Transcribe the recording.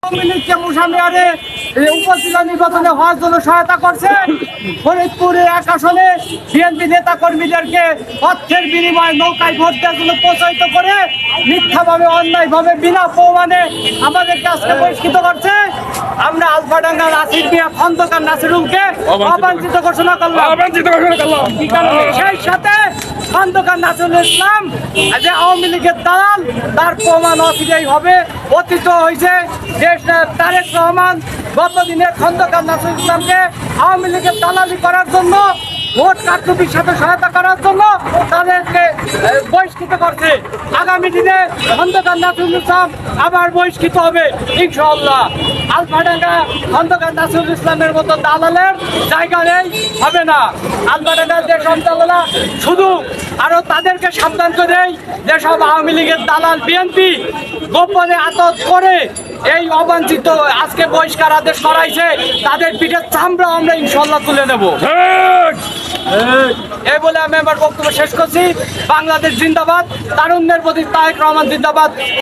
আওয়ামী লীগকে মুসামিয়ারে উপজেলা নির্বাচনে হওয়ার জন্য সহায়তা করছে। ফরিদপুরে এক আসনে বিএনপি নেতা কর্মীদেরকে অর্থের বিনিময়ে নৌকায় ভোট দেওয়ার জন্য প্রচারিত করে মিথ্যাভাবে অন্যায়ভাবে বিনা প্রমাণে আমাদেরকে আজকে বহিষ্কৃত করছে। আমরা আলফাডাঙ্গা নাসির মিয়া খন্দকার নাসিরুলকে অবাঞ্ছিত ঘোষণা করলাম। সেই সাথে খন্দকার নাসিরুল ইসলাম যে আওয়ামী লীগের দালাল, তার প্রমাণ অচিরেই হবে। অতীত হয়েছে দেশ নায়ক তারেক রহমান গতদিনে খন্দকার নাসিরুল ইসলামকে আওয়ামী লীগের দালালি করার জন্য, ভোট কারচুপির সাথে সহায়তা করার জন্য তাদেরকে বহিষ্কৃত করছে। আগামী দিনে খন্দকার নাসিরুল ইসলাম আবার বহিষ্কৃত হবে ইনশাআল্লাহ। আলফাডাঙ্গা খন্দকার নাসিরুল ইসলামের মতো দালালের জায়গা নেই, হবে না। আলফাডাঙ্গার যে সন্তানরা শুধু আরো তাদেরকে সাবধান করে যেসব আওয়ামী লীগের দালাল বিএনপি গোপনে আটক করে এই অবাঞ্ছিত আজকে বহিষ্কার আদেশ করাইছে, তাদের পিঠের চামড়া আমরা ইনশাআল্লাহ তুলে নেব। এই বলে আমি আমার বক্তব্য শেষ করছি। বাংলাদেশ জিন্দাবাদ, তারুণ্যের প্রতি তারেক রহমান জিন্দাবাদ।